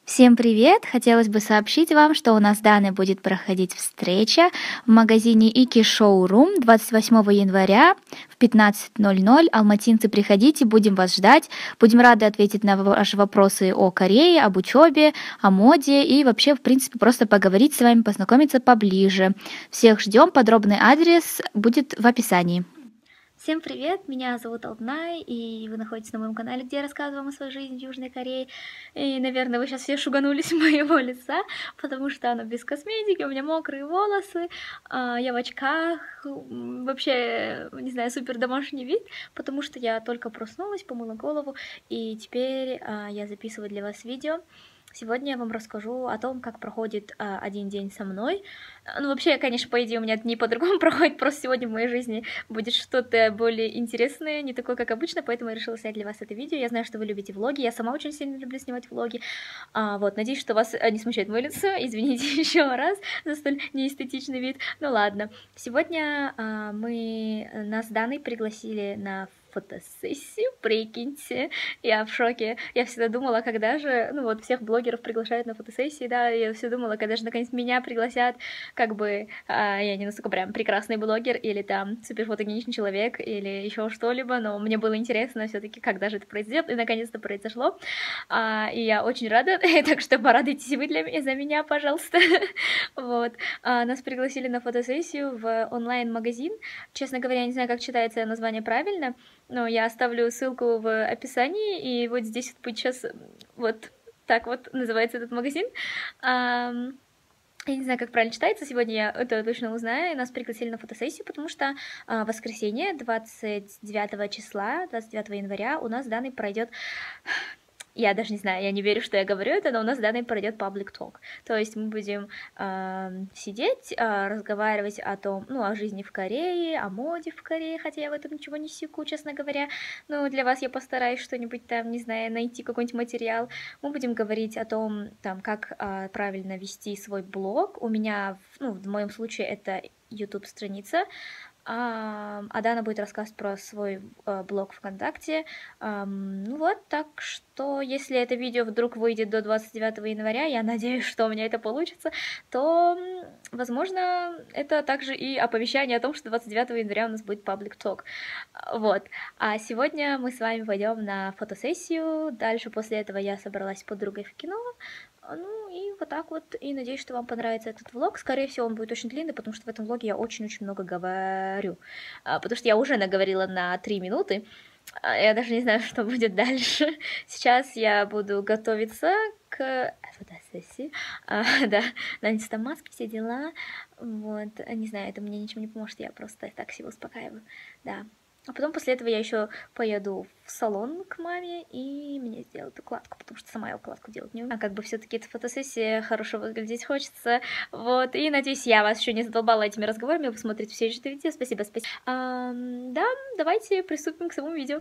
Всем привет! Хотелось бы сообщить вам, что у нас с Даной будет проходить встреча в магазине Ики Showroom 28 января в 15:00. Алматинцы, приходите, будем вас ждать. Будем рады ответить на ваши вопросы о Корее, об учебе, о моде и вообще, в принципе, просто поговорить с вами, познакомиться поближе. Всех ждем. Подробный адрес будет в описании. Всем привет, меня зовут Алтнай, и вы находитесь на моем канале, где я рассказываю вам о своей жизни в Южной Корее. И, наверное, вы сейчас все шуганулись моего лица, потому что оно без косметики, у меня мокрые волосы, я в очках, вообще, не знаю, супер домашний вид, потому что я только проснулась, помыла голову, и теперь я записываю для вас видео. Сегодня я вам расскажу о том, как проходит один день со мной. Ну, вообще, конечно, по идее, у меня дни по-другому проходят, просто сегодня в моей жизни будет что-то более интересное, не такое, как обычно, поэтому я решила снять для вас это видео. Я знаю, что вы любите влоги, я сама очень сильно люблю снимать влоги. Вот, надеюсь, что вас не смущает мое лицо, извините еще раз за столь неэстетичный вид. Ну ладно, сегодня нас с Даной пригласили на фотосессию, прикиньте, я в шоке, я всегда думала, когда же, ну вот, всех блогеров приглашают на фотосессии, да, я все думала, когда же наконец меня пригласят, как бы, я не настолько прям прекрасный блогер, или там супер фотогеничный человек, или еще что-либо, но мне было интересно все-таки, когда же это произойдет, и наконец-то произошло, и я очень рада, так что порадуйтесь вы за меня, пожалуйста, вот, нас пригласили на фотосессию в онлайн-магазин, честно говоря, я не знаю, как читается название правильно, но я оставлю ссылку в описании, и вот здесь вот будет сейчас вот так вот называется этот магазин. Я не знаю, как правильно читается, сегодня я это точно узнаю, и нас пригласили на фотосессию, потому что в воскресенье 29 числа, 29 января у нас с Даной пройдет... Я даже не знаю, я не верю, что я говорю это, но у нас с Даной пройдет public talk. То есть мы будем сидеть, разговаривать о том, ну, о жизни в Корее, о моде в Корее, хотя я в этом ничего не секу, честно говоря. Ну, для вас я постараюсь что-нибудь там, не знаю, найти какой-нибудь материал. Мы будем говорить о том, там, как правильно вести свой блог. У меня, ну, в моем случае это YouTube-страница. А Дана будет рассказывать про свой блог ВКонтакте. Ну вот, так что, если это видео вдруг выйдет до 29 января, я надеюсь, что у меня это получится, то, возможно, это также и оповещание о том, что 29 января у нас будет public talk. Вот. А сегодня мы с вами пойдем на фотосессию. Дальше после этого я собралась с подругой в кино. Ну и вот так вот, и надеюсь, что вам понравится этот влог. Скорее всего, он будет очень длинный, потому что в этом влоге я очень-очень много говорю. Потому что я уже наговорила на 3 минуты. Я даже не знаю, что будет дальше. Сейчас я буду готовиться к фотосессии. Да, нанести там маски, все дела. Вот, не знаю, это мне ничем не поможет, я просто так себя успокаиваю. Да. А потом после этого я еще поеду в салон к маме, и мне сделают укладку, потому что сама я укладку делать не умею. А как бы все-таки это фотосессия, хорошо выглядеть хочется. Вот, и надеюсь, я вас еще не задолбала этими разговорами, вы смотрите все это видео. Спасибо, спасибо. Да, давайте приступим к самому видео.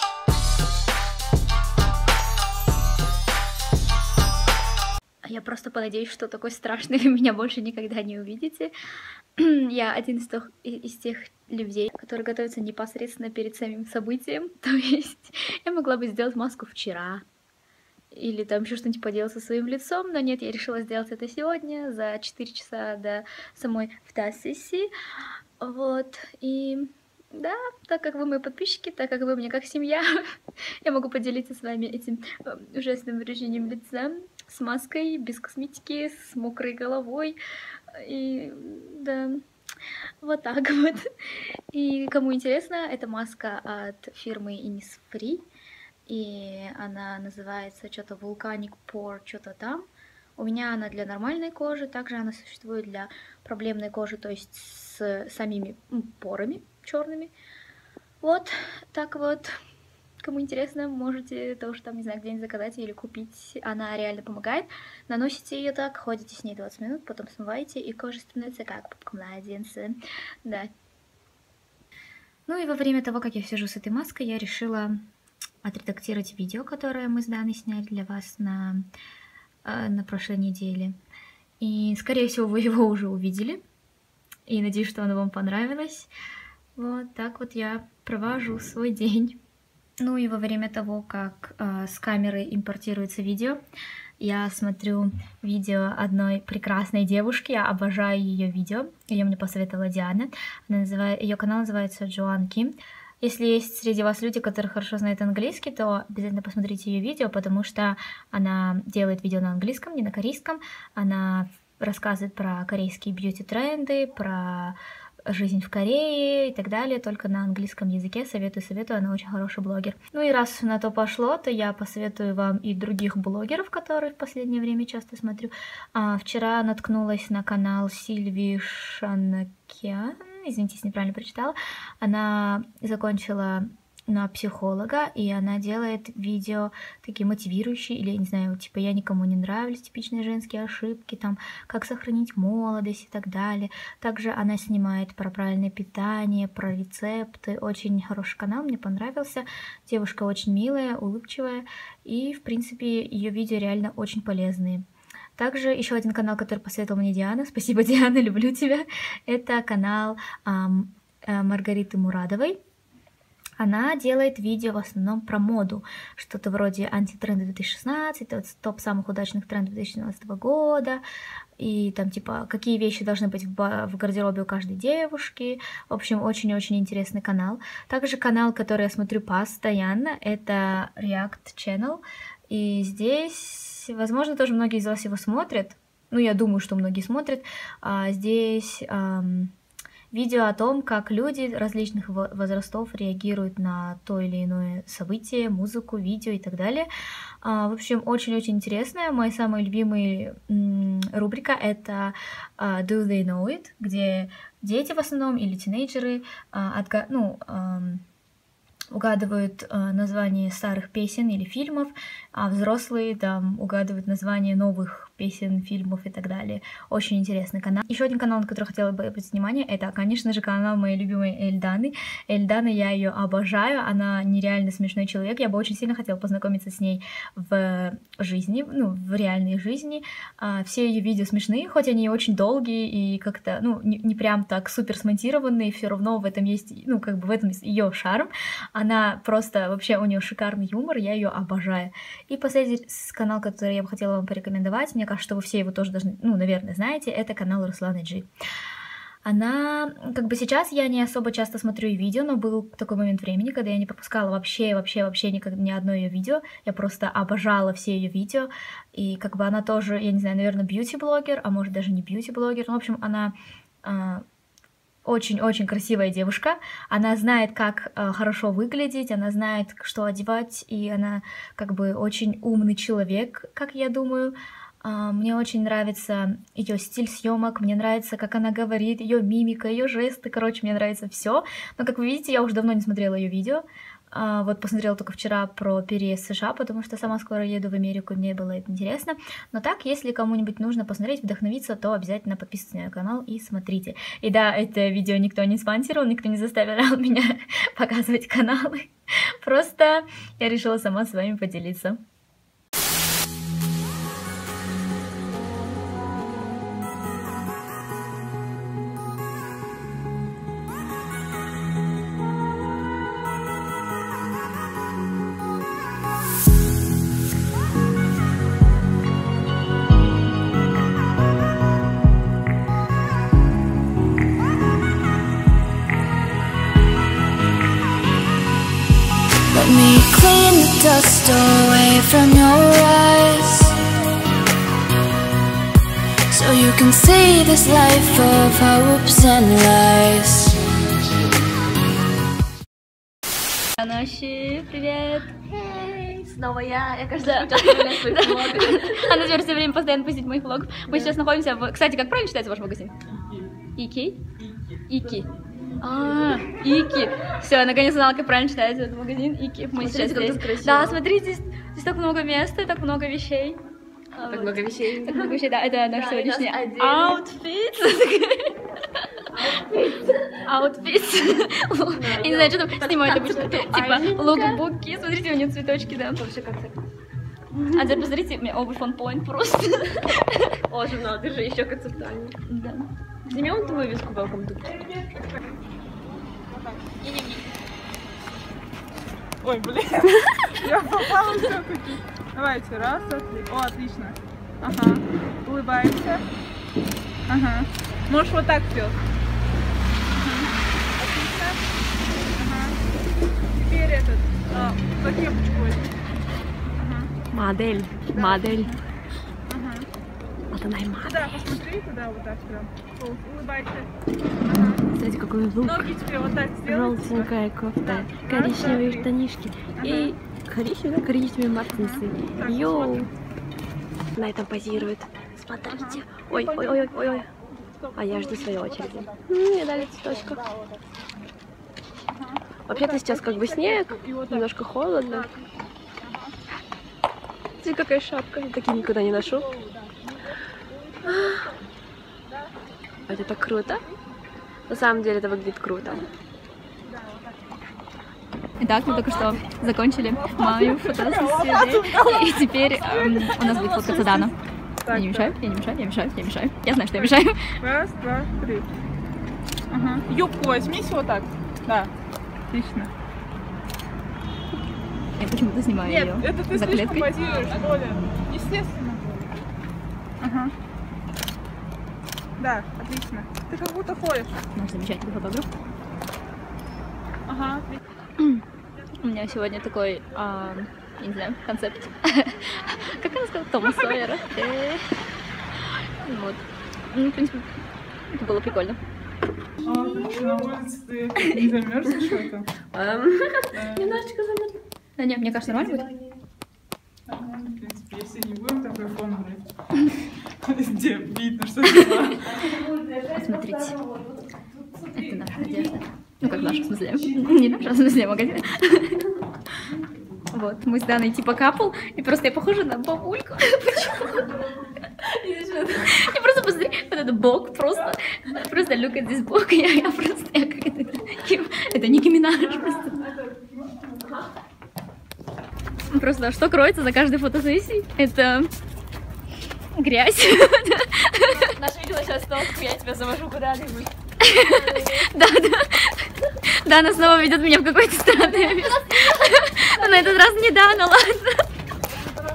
Я просто понадеюсь, что такой страшный вы меня больше никогда не увидите. Я один из тех людей, которые готовятся непосредственно перед самим событием. То есть я могла бы сделать маску вчера. Или там еще что-нибудь поделать со своим лицом. Но нет, я решила сделать это сегодня, за 4 часа до самой фотосессии. Вот, и... Да, так как вы мои подписчики, так как вы мне как семья, я могу поделиться с вами этим ужасным выражением лица, с маской, без косметики, с мокрой головой, и да, вот так вот. И кому интересно, это маска от фирмы Innisfree, и она называется что-то Volcanic Pore, что-то там. У меня она для нормальной кожи, также она существует для проблемной кожи, то есть с самими порами черными. Вот, так вот. Кому интересно, можете тоже там, не знаю, где-нибудь заказать или купить. Она реально помогает. Наносите ее так, ходите с ней 20 минут, потом смываете, и кожа становится как попка младенца. Да. Ну и во время того, как я сижу с этой маской, я решила отредактировать видео, которое мы с Даной сняли для вас на прошлой неделе. И, скорее всего, вы его уже увидели. И надеюсь, что оно вам понравилось. Вот так вот я провожу свой день. Ну и во время того, как с камеры импортируется видео, я смотрю видео одной прекрасной девушки, я обожаю ее видео, ее мне посоветовала Диана, ее канал называется Джоан Ким. Если есть среди вас люди, которые хорошо знают английский, то обязательно посмотрите ее видео, потому что она делает видео на английском, не на корейском, она рассказывает про корейские бьюти-тренды, про жизнь в Корее и так далее, только на английском языке. Советую, она очень хороший блогер. Ну и раз на то пошло, то я посоветую вам и других блогеров, которые в последнее время часто смотрю. Вчера наткнулась на канал Сильви Шанакян, извините, если неправильно прочитала. Она закончила на психолога, и она делает видео такие мотивирующие, или, я не знаю, типа «Я никому не нравлюсь», типичные женские ошибки, там, как сохранить молодость и так далее. Также она снимает про правильное питание, про рецепты. Очень хороший канал, мне понравился. Девушка очень милая, улыбчивая, и, в принципе, ее видео реально очень полезные. Также еще один канал, который посоветовала мне Диана. Спасибо, Диана, люблю тебя. Это канал Маргариты Мурадовой. Она делает видео в основном про моду, что-то вроде антитренды 2016, топ самых удачных трендов 2017 года, и там типа какие вещи должны быть в гардеробе у каждой девушки. В общем, очень-очень интересный канал. Также канал, который я смотрю постоянно, это React Channel, и здесь, возможно, тоже многие из вас его смотрят, ну, я думаю, что многие смотрят, здесь... видео о том, как люди различных возрастов реагируют на то или иное событие, музыку, видео и так далее. В общем, очень-очень интересная. Моя самая любимая рубрика — это Do They Know It?, где дети в основном или тинейджеры угадывают названия старых песен или фильмов, а взрослые там угадывают названия новых песен, фильмов и так далее. Очень интересный канал. Еще один канал, на который хотела бы обратить внимание, это, конечно же, канал моей любимой Эльданы. Эльдана, я ее обожаю, она нереально смешной человек, я бы очень сильно хотела познакомиться с ней в жизни, ну, в реальной жизни. Все ее видео смешные, хоть они очень долгие и как-то, ну, не прям так супер смонтированные, все равно в этом есть, ну, как бы в этом ее шарм. Она просто, вообще, у нее шикарный юмор, я ее обожаю. И последний канал, который я бы хотела вам порекомендовать, мне кажется, что вы все его тоже должны, ну, наверное, знаете, это канал Русланы Джи. Она, как бы сейчас я не особо часто смотрю ее видео, но был такой момент времени, когда я не пропускала вообще никогда ни одно ее видео, я просто обожала все ее видео, и как бы она тоже, я не знаю, наверное, бьюти-блогер, а может даже не бьюти-блогер, ну, в общем, она... очень-очень красивая девушка, она знает, как хорошо выглядеть, она знает, что одевать, и она как бы очень умный человек, как я думаю. Мне очень нравится ее стиль съемок, мне нравится, как она говорит, ее мимика, ее жесты, короче, мне нравится все. Но, как вы видите, я уже давно не смотрела ее видео. Вот посмотрела только вчера про переезд в США, потому что сама скоро еду в Америку, мне было это интересно. Но так, если кому-нибудь нужно посмотреть, вдохновиться, то обязательно подписывайтесь на мой канал и смотрите. И да, это видео никто не спонсировал, никто не заставлял меня показывать каналы. Просто я решила сама с вами поделиться. Let me clean the dust away from your eyes, so you can see this life of hopes and lies. Аноши, привет! Снова я каждый раз оставляю свои влоги. Она теперь все время постоянно постит моих влогов. Мы сейчас находимся в... Кстати, как правильно читается ваш магазин? Ики? Ики. Ики. Все, наконец узнала, как правильно читается этот магазин. Ики. Мы сейчас здесь. Да, смотрите, здесь так много места, так много вещей. Так много вещей. Так много вещей, да, это наш сегодняшний аутфит. Аутфит. Я не знаю, что там снимают обычно. Типа лукбуки. Смотрите, у нее цветочки, да. Вообще концепт. А теперь посмотрите, у меня обувь on point просто. О, журнал, ты же еще концептуальный. Да. Снимем ту вывеску Welcome to. Ой, блин. Я попала все-таки. Давайте, раз, два, три. О, отлично. Ага. Улыбаемся. Ага. Можешь вот так сделать. Отлично. Ага. Теперь этот, по кепочку возьми. Ага. Модель. Да. Модель. Ага. Вот она и модель. Туда посмотри, туда вот так прям. Улыбайся. Ага. Смотрите, какой лук. Ноги тебе вот так сделай. Желтенькая кофта, Да. коричневые Раз, два, штанишки и коричневые мартинсы. Так, Йоу! смотрим. На этом позирует. Смотрите. Ой, ой, ой, ой, ой. А я жду своей очереди. Мне дали цветочка. Вообще-то сейчас как бы снег, немножко холодно. Смотри, какая шапка. Я такие никогда не ношу. Это так круто. На самом деле это выглядит круто. Итак, мы только что закончили мою фотосессию, и теперь у нас будет фоткаться Дана. Я не мешаю, я не мешаю, я мешаю, я мешаю. Я знаю, что я мешаю. Раз, два, три. Ага. Юбку возьмись вот так. Да. Отлично. Я почему-то снимаю Нет, ее это ты за слишком клеткой. позируешь, Оля. Естественно. Ага. Да, отлично. Ты как будто ходишь. Наш замечательный фотограф. Ага, отлично. У меня сегодня такой, я не знаю, концепт. Как она сказала? Тома Сойера. Вот. Ну, в принципе, это было прикольно. На улице ты не замерзнешь в этом? Немножечко замерзла. Да нет, мне кажется, нормально будет. Нормально, в принципе, если не будем такой фон брать. Везде видно, что это. Посмотрите. Это наша одежда. Ну, как наша, в смысле. Не наша, в смысле, магазин. Вот, мы с Даной типа капл, и просто я похожа на бабульку. Почему? И просто посмотри, вот это бок, просто look at this бок, я просто, как это Ники Минаж просто. Просто что кроется за каждой фотосессией? Это грязь. Наше видео сейчас то, как я тебя завожу куда-нибудь. Да. Дана снова ведет меня в какое-то странное место. Но на этот раз не Дана, ладно.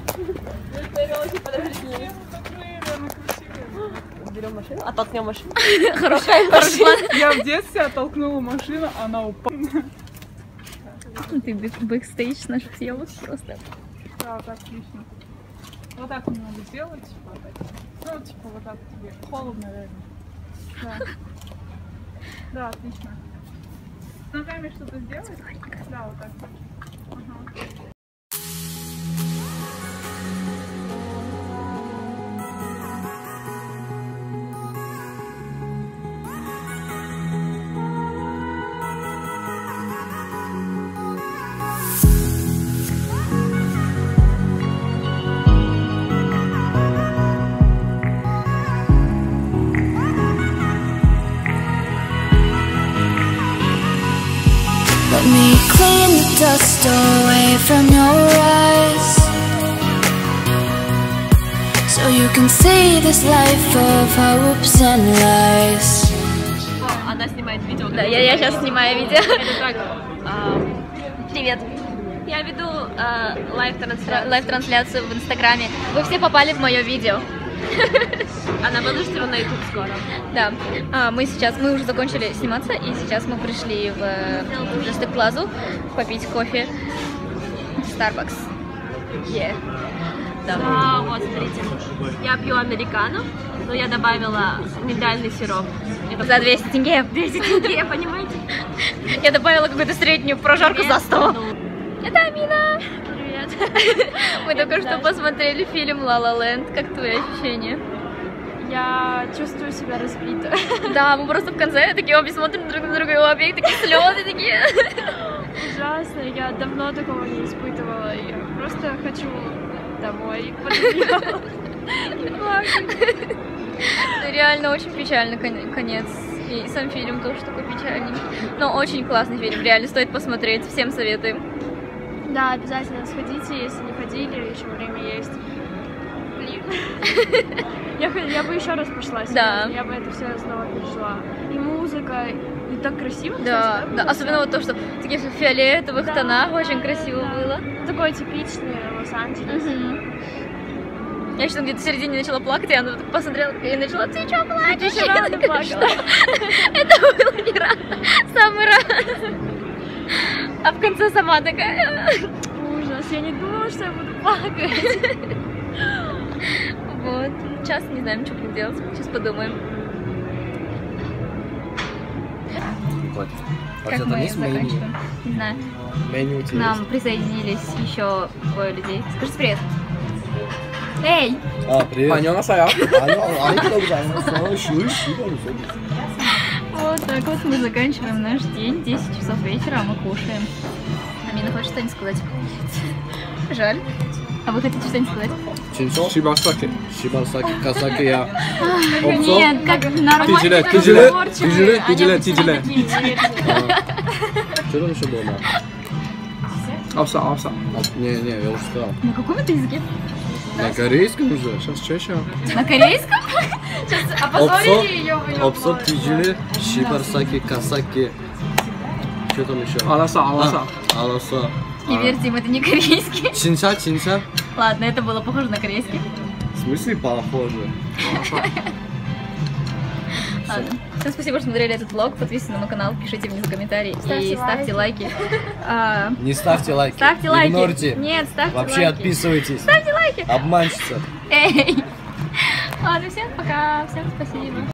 Берем машину, оттолкнем машину. Хороший план. Я в детстве оттолкнула машину, она упала. Ты бэкстейдж наших съемок просто. Да, так, отлично. Вот так мне надо сделать. Вот так. Ну, типа, вот так тебе. Холодно, реально. Да. Да, отлично. С ногами что-то сделать? Да, вот так. Ага. Let me clean the dust away from your eyes, so you can see this life of hopes and lies. Она снимает видео. Да, я сейчас снимаю видео. Это так. Привет. Я веду Лайв-трансляцию в Инстаграме. Вы все попали в мое видео. Она выложена на YouTube скоро. Да, мы уже закончили сниматься, и сейчас мы пришли в Just Plaza попить кофе в Starbucks. Да. Да, вот, смотрите. Я пью американо, но я добавила миндальный сироп. Это За 200 тенге. 200 тенге, понимаете? Я добавила какую-то среднюю прожарку за 100. Это Амина. Привет. Мы только что посмотрели фильм «La La Land». Как твои ощущения? Я чувствую себя разбитой. Да, мы просто в конце такие обе смотрим друг на друга, и у обеих такие слезы такие. Ужасно, я давно такого не испытывала. Я просто хочу домой. Реально очень печально конец. И сам фильм тоже такой печальный. Но очень классный фильм, реально стоит посмотреть. Всем советуем. Да, обязательно сходите, если не ходили, еще время есть. Блин. Я бы еще раз пошла сегодня, Да. я бы это все снова пережила. И музыка, И так красиво, Да, кстати, да, особенно вот то, что в таких фиолетовых тонах очень красиво было. такой типичный Лос-Анджелес. Я еще там где-то в середине начала плакать, и она так посмотрела и начала: ты чё плачешь? Ты ещё рано плакала. Это было не рано, самый раз. А в конце сама такая. Ужас, я не думала, что я буду плакать. Вот, сейчас не знаем, что будем делать, сейчас подумаем. Вот. Как Вообще, там мы есть меню? заканчиваем? Не знаю. Меню у К тебя нам есть? присоединились еще двое людей. Скажи привет. Эй! А, привет. 안녕하세요. Вот так вот мы заканчиваем наш день. 10 часов вечера, а мы кушаем. Амина, хочешь что-нибудь сказать? Жаль. А вы хотите что-нибудь сказать? 진짜? 시바스타케. 시바사키, 가사키야. Нет, как нормально. Тиджеле, как тиджеле, разговорчивые. тиджеле, Они тиджеле, обычно тиджеле. такие. Что там еще было? 없어. Не, я уже сказал. На каком это языке? На корейском уже. Сейчас чаще. На корейском? Сейчас опозорили ее. Опсо, тиджили, шибарсаки, касаки. Что там еще? 알았어. Аласа. Не верьте им, это не корейский. Чинса? Ладно, это было похоже на корейский. В смысле похоже? Ладно. Всем спасибо, что смотрели этот влог. Подписывайтесь на мой канал, пишите внизу комментарии и ставьте лайки. Не ставьте лайки. Ставьте лайки. Игнорьте. Нет, ставьте Вообще лайки. отписывайтесь. Ставьте лайки. Обманщица. Эй. Ладно, всем пока. Всем спасибо.